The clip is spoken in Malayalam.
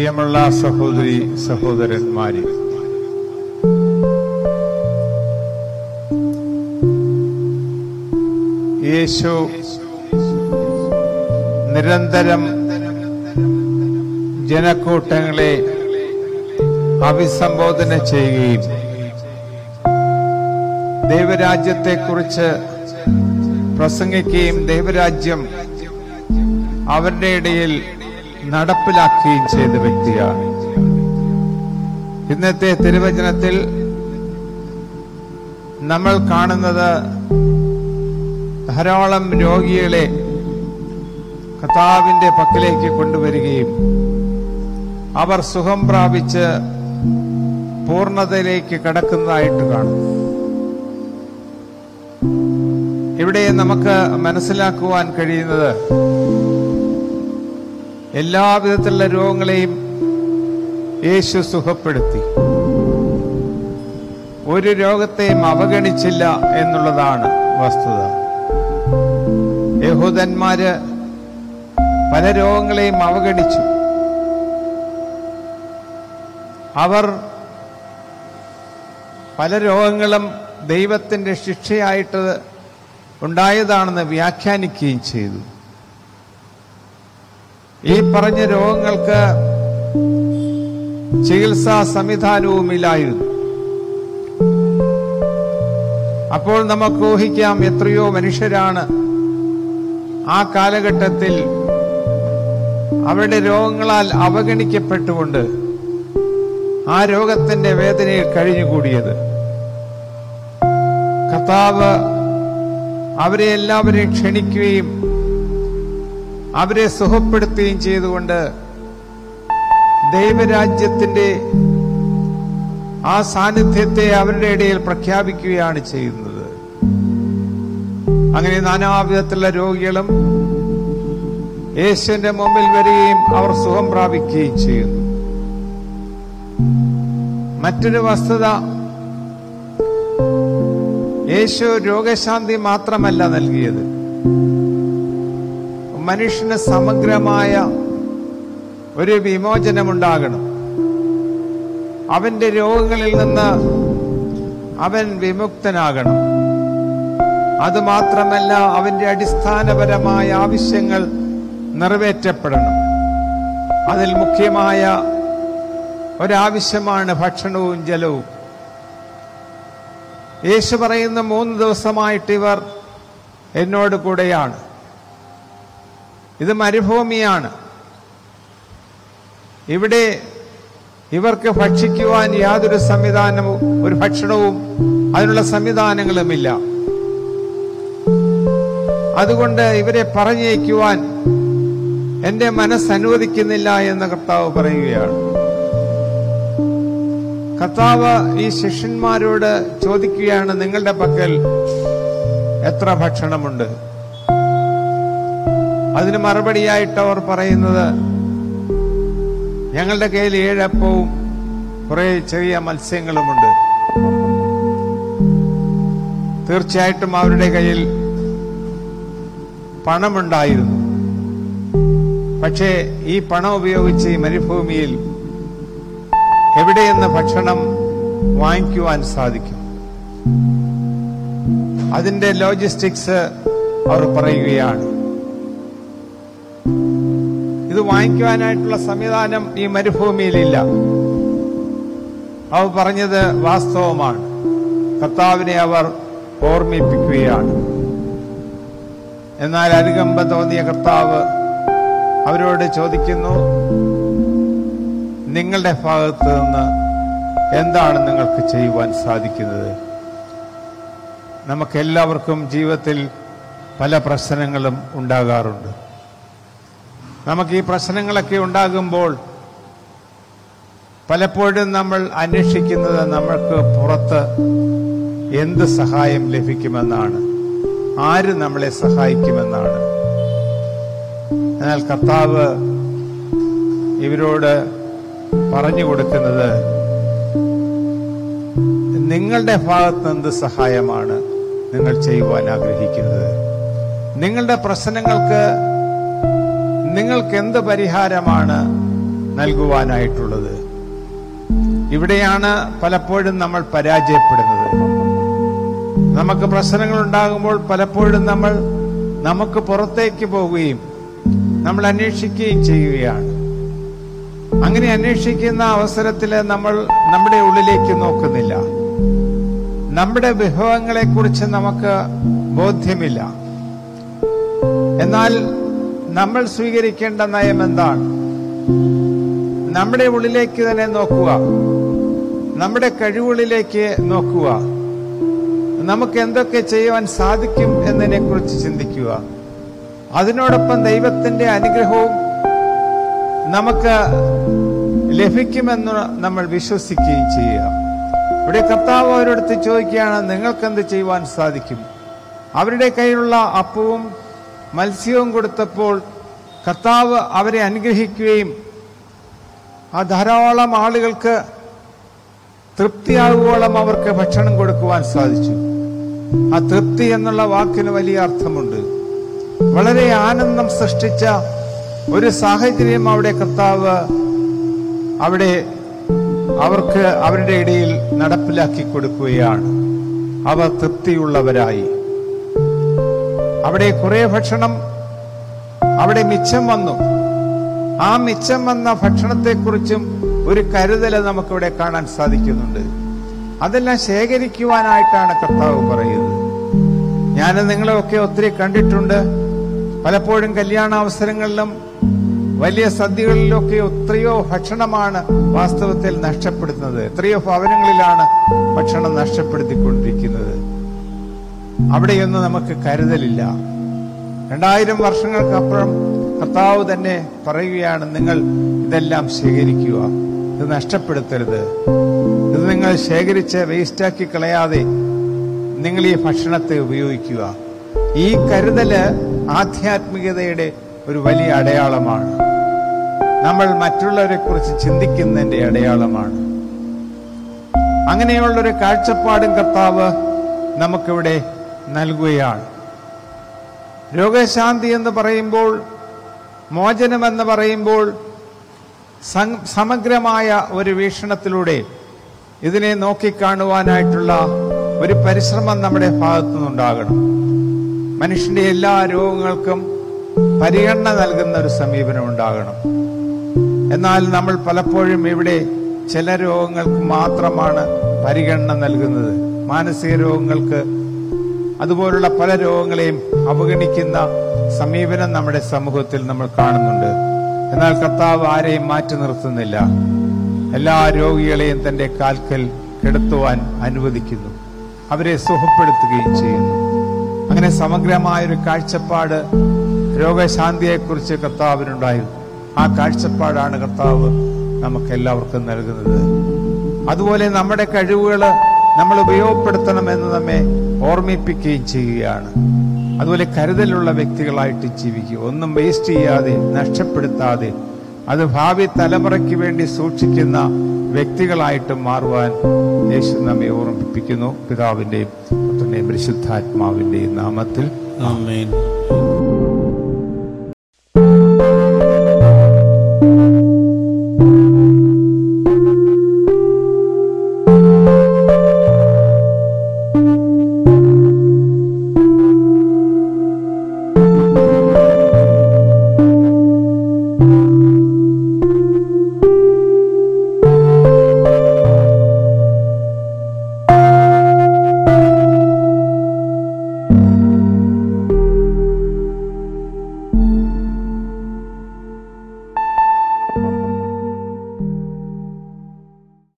പ്രിയമുള്ള സഹോദരി സഹോദരന്മാരെ, യേശു നിരന്തരം ജനക്കൂട്ടങ്ങളെ അഭിസംബോധന ചെയ്യുകയും ദൈവരാജ്യത്തെക്കുറിച്ച് പ്രസംഗിക്കുകയും ദൈവരാജ്യം അവരുടെ ഇടയിൽ നടപ്പിലാക്കുകയും ചെയ്ത വ്യക്തിയാണ്. ഇന്നത്തെ തിരുവചനത്തിൽ നമ്മൾ കാണുന്നത് ധാരാളം രോഗികളെ കർത്താവിന്റെ പക്കലേക്ക് കൊണ്ടുവരികയും അവർ സുഖം പ്രാപിച്ച് പൂർണ്ണതയിലേക്ക് കടക്കുന്നതായിട്ട് കാണും. ഇവിടെ നമുക്ക് മനസ്സിലാക്കുവാൻ കഴിയുന്നത് എല്ലാവിധത്തിലുള്ള രോഗങ്ങളെയും യേശു സുഖപ്പെടുത്തി. ഒരു രോഗത്തെയും അവഗണിച്ചില്ല എന്നുള്ളതാണ് വസ്തുത. യഹൂദന്മാര് പല രോഗങ്ങളെയും അവഗണിച്ചു. അവർ പല രോഗങ്ങളും ദൈവത്തിന്റെ ശിക്ഷയായിട്ട് ഉണ്ടായതാണെന്ന് വ്യാഖ്യാനിക്കുകയും ചെയ്തു. ഈ പറഞ്ഞ രോഗങ്ങൾക്ക് ചികിത്സാ സംവിധാനവുമില്ലായിരുന്നു. അപ്പോൾ നമുക്ക് ഊഹിക്കാം എത്രയോ മനുഷ്യരാണ് ആ കാലഘട്ടത്തിൽ അവരുടെ രോഗങ്ങളാൽ അവഗണിക്കപ്പെട്ടുകൊണ്ട് ആ രോഗത്തിന്റെ വേദനയിൽ കഴിഞ്ഞുകൂടിയത്. കർത്താവ് അവരെ എല്ലാവരെയും ക്ഷണിക്കുകയും അവരെ സുഖപ്പെടുത്തുകയും ചെയ്തുകൊണ്ട് ദൈവരാജ്യത്തിന്റെ ആ സാന്നിധ്യത്തെ അവരുടെ ഇടയിൽ പ്രഖ്യാപിക്കുകയാണ് ചെയ്യുന്നത്. അങ്ങനെ നാനാവിധത്തിലുള്ള രോഗികളും യേശുവിന്റെ മുമ്പിൽ വരികയും അവർ സുഖം പ്രാപിക്കുകയും ചെയ്യുന്നു. മറ്റൊരു വസ്തുത, യേശു രോഗശാന്തി മാത്രമല്ല നൽകിയത്, മനുഷ്യന് സമഗ്രമായ ഒരു വിമോചനമുണ്ടാകണം. അവന്റെ രോഗങ്ങളിൽ നിന്ന് അവൻ വിമുക്തനാകണം. അതുമാത്രമല്ല, അവന്റെ അടിസ്ഥാനപരമായ ആവശ്യങ്ങൾ നിറവേറ്റപ്പെടണം. അതിൽ മുഖ്യമായ ഒരാവശ്യമാണ് ഭക്ഷണവും ജലവും. യേശു പറയുന്ന 3 ദിവസമായിട്ട് ഇവർ എന്നോട് കൂടെയാണ്. ഇത് മരുഭൂമിയാണ്. ഇവിടെ ഇവർക്ക് ഭക്ഷിക്കുവാൻ യാതൊരു സംവിധാനവും, ഒരു ഭക്ഷണവും അതിനുള്ള സംവിധാനങ്ങളുമില്ല. അതുകൊണ്ട് ഇവരെ പറഞ്ഞയക്കുവാൻ എന്റെ മനസ്സ് അനുവദിക്കുന്നില്ല എന്ന് കർത്താവ് പറയുകയാണ്. കർത്താവ് ഈ ശിഷ്യന്മാരോട് ചോദിക്കുകയാണ്, നിങ്ങളുടെ പക്കൽ എത്ര ഭക്ഷണമുണ്ട്? അതിന് മറുപടിയായിട്ട് അവർ പറയുന്നത്, ഞങ്ങളുടെ കയ്യിൽ 7 അപ്പവും കുറെ ചെറിയ മത്സ്യങ്ങളുമുണ്ട്. തീർച്ചയായിട്ടും അവരുടെ കയ്യിൽ പണമുണ്ടായിരുന്നു. പക്ഷേ ഈ പണം ഉപയോഗിച്ച് ഈ മരുഭൂമിയിൽ എവിടെയെന്ന് ഭക്ഷണം വാങ്ങിക്കുവാൻ സാധിക്കും? അതിന്റെ ലോജിസ്റ്റിക്സ് അവർ പറയുകയാണ്. ഇത് വാങ്ങിക്കുവാനായിട്ടുള്ള സംവിധാനം ഈ മരുഭൂമിയിലില്ല. അവർ പറഞ്ഞത് വാസ്തവമാണ്. കർത്താവിനെ അവർ ഓർമ്മിപ്പിക്കുകയാണ്. എന്നാൽ അനുകമ്പ തോന്നിയ കർത്താവ് അവരോട് ചോദിക്കുന്നു, നിങ്ങളുടെ ഭാഗത്ത് നിന്ന് എന്താണ് നിങ്ങൾക്ക് ചെയ്യുവാൻ സാധിക്കുന്നത്? നമുക്കെല്ലാവർക്കും ജീവിതത്തിൽ പല പ്രശ്നങ്ങളും ഉണ്ടാകാറുണ്ട്. നമുക്ക് ഈ പ്രശ്നങ്ങളൊക്കെ ഉണ്ടാകുമ്പോൾ പലപ്പോഴും നമ്മൾ അന്വേഷിക്കുന്നത് നമ്മൾക്ക് പുറത്ത് എന്ത് സഹായം ലഭിക്കുമെന്നാണ്, ആര് നമ്മളെ സഹായിക്കുമെന്നാണ്. എന്നാൽ കർത്താവ് ഇവരോട് പറഞ്ഞു കൊടുക്കുന്നത്, നിങ്ങളുടെ ഭാഗത്ത് എന്ത് സഹായമാണ് നിങ്ങൾ ചെയ്യുവാൻ ആഗ്രഹിക്കുന്നത്? നിങ്ങളുടെ പ്രശ്നങ്ങൾക്ക് നിങ്ങൾക്ക് എന്ത് പരിഹാരമാണ് നൽകുവാനായിട്ടുള്ളത്. ഇവിടെയാണ് പലപ്പോഴും നമ്മൾ പരാജയപ്പെടുന്നത്. നമുക്ക് പ്രശ്നങ്ങൾ ഉണ്ടാകുമ്പോൾ പലപ്പോഴും നമുക്ക് പുറത്തേക്ക് പോവുകയും നമ്മൾ അന്വേഷിക്കുകയും ചെയ്യുകയാണ്. അങ്ങനെ അന്വേഷിക്കുന്ന അവസരത്തിൽ നമ്മൾ നമ്മുടെ ഉള്ളിലേക്ക് നോക്കുന്നില്ല. നമ്മുടെ വിഭവങ്ങളെക്കുറിച്ച് നമുക്ക് ബോധ്യമില്ല. എന്നാൽ നമ്മൾ സ്വീകരിക്കേണ്ട നയം എന്താണ്? നമ്മുടെ ഉള്ളിലേക്ക് തന്നെ നോക്കുക, നമ്മുടെ കഴിവുകളിലേക്ക് നോക്കുക, നമുക്ക് എന്തൊക്കെ ചെയ്യുവാൻ സാധിക്കും എന്നതിനെ കുറിച്ച് ചിന്തിക്കുക. അതിനോടൊപ്പം ദൈവത്തിന്റെ അനുഗ്രഹവും നമുക്ക് ലഭിക്കുമെന്ന് നമ്മൾ വിശ്വസിക്കുകയും ചെയ്യുക. ഇവിടെ കർത്താവ് അവരോടത്ത് ചോദിക്കുകയാണ്, നിങ്ങൾക്കെന്ത് ചെയ്യുവാൻ സാധിക്കും? അവരുടെ കയ്യിലുള്ള അപ്പവും മത്സ്യവും കൊടുത്തപ്പോൾ കർത്താവ് അവരെ അനുഗ്രഹിക്കുകയും ആ ധാരാളം ആളുകൾക്ക് തൃപ്തിയാകുവോളം അവർക്ക് ഭക്ഷണം കൊടുക്കുവാൻ സാധിച്ചു. ആ തൃപ്തി എന്നുള്ള വാക്കിന് വലിയ അർത്ഥമുണ്ട്. വളരെ ആനന്ദം സൃഷ്ടിച്ച ഒരു സാഹചര്യം അവിടെ കർത്താവ് അവർക്ക് അവരുടെ ഇടയിൽ നടപ്പിലാക്കി കൊടുക്കുകയാണ്. അവർ തൃപ്തിയുള്ളവരായി. അവിടെ കുറെ ഭക്ഷണം അവിടെ മിച്ചം വന്നു. ആ മിച്ചം വന്ന ഭക്ഷണത്തെക്കുറിച്ചും ഒരു കരുതല് നമുക്കിവിടെ കാണാൻ സാധിക്കുന്നുണ്ട്. അതെല്ലാം ശേഖരിക്കുവാനായിട്ടാണ് കർത്താവ് പറയുന്നത്. ഞാൻ നിങ്ങളെയൊക്കെ ഒത്തിരി കണ്ടിട്ടുണ്ട്. പലപ്പോഴും കല്യാണ അവസരങ്ങളിലും വലിയ സദ്യകളിലൊക്കെ എത്രയോ ഭക്ഷണമാണ് വാസ്തവത്തിൽ നഷ്ടപ്പെടുന്നത്. എത്രയോ ഭവനങ്ങളിലാണ് ഭക്ഷണം നഷ്ടപ്പെടുത്തിക്കൊണ്ടിരിക്കുന്നത്. അവിടെയൊന്നും നമുക്ക് കരുതലില്ല. 2000 വർഷങ്ങൾക്കപ്പുറം കർത്താവ് തന്നെ പറയുകയാണ്, നിങ്ങൾ ഇതെല്ലാം ശേഖരിക്കുക, ഇത് നഷ്ടപ്പെടുത്തരുത്, ഇത് നിങ്ങൾ ശേഖരിച്ച് വേസ്റ്റാക്കി കളയാതെ നിങ്ങൾ ഈ ഭക്ഷണത്തെ ഉപയോഗിക്കുക. ഈ കരുതല് ആധ്യാത്മികതയുടെ ഒരു വലിയ അടയാളമാണ്. നമ്മൾ മറ്റുള്ളവരെ കുറിച്ച് ചിന്തിക്കുന്നതിന്റെ അടയാളമാണ്. അങ്ങനെയുള്ളൊരു കാഴ്ചപ്പാടും കർത്താവ് നമുക്കിവിടെ നൽകുകയാണ്. രോഗശാന്തി എന്ന് പറയുമ്പോൾ, മോചനം എന്ന് പറയുമ്പോൾ സമഗ്രമായ ഒരു വീക്ഷണത്തിലൂടെ ഇതിനെ നോക്കിക്കാണുവാനായിട്ടുള്ള ഒരു പരിശ്രമം നമ്മുടെ ഭാഗത്തു നിന്നുണ്ടാകണം. മനുഷ്യന്റെ എല്ലാ രോഗങ്ങൾക്കും പരിഗണന നൽകുന്ന ഒരു സമീപനം ഉണ്ടാകണം. എന്നാൽ നമ്മൾ പലപ്പോഴും ഇവിടെ ചില രോഗങ്ങൾക്ക് മാത്രമാണ് പരിഗണന നൽകുന്നത്. മാനസിക രോഗങ്ങൾക്ക്, അതുപോലുള്ള പല രോഗങ്ങളെയും അവഗണിക്കുന്ന സമീപനം നമ്മുടെ സമൂഹത്തിൽ നമ്മൾ കാണുന്നുണ്ട്. എന്നാൽ കർത്താവ് ആരെയും മാറ്റി നിർത്തുന്നില്ല. എല്ലാ രോഗികളെയും തന്റെ കാൽക്കൽ കിടത്തുവാൻ അനുവദിക്കുന്നു. അവരെ സുഖപ്പെടുത്തുകയും ചെയ്യുന്നു. അങ്ങനെ സമഗ്രമായൊരു കാഴ്ചപ്പാട് രോഗശാന്തിയെക്കുറിച്ച് കർത്താവിനുണ്ടായിരുന്നു. ആ കാഴ്ചപ്പാടാണ് കർത്താവ് നമുക്ക് എല്ലാവർക്കും നൽകുന്നത്. അതുപോലെ നമ്മുടെ കഴിവുകൾ നമ്മൾ ഉപയോഗപ്പെടുത്തണമെന്ന് നമ്മെ ഓർമ്മിപ്പിക്കുകയും ചെയ്യുകയാണ്. അതുപോലെ കരുതലുള്ള വ്യക്തികളായിട്ട് ജീവിക്കുക. ഒന്നും വേസ്റ്റ് ചെയ്യാതെ, നഷ്ടപ്പെടുത്താതെ, അത് ഭാവി തലമുറയ്ക്ക് വേണ്ടി സൂക്ഷിക്കുന്ന വ്യക്തികളായിട്ട് മാറുവാൻ യേശു നമ്മെ ഓർമ്മിപ്പിക്കുന്നു. പിതാവിന്റെയും പുത്രന്റെയും പരിശുദ്ധാത്മാവിന്റെയും നാമത്തിൽ ആമേൻ.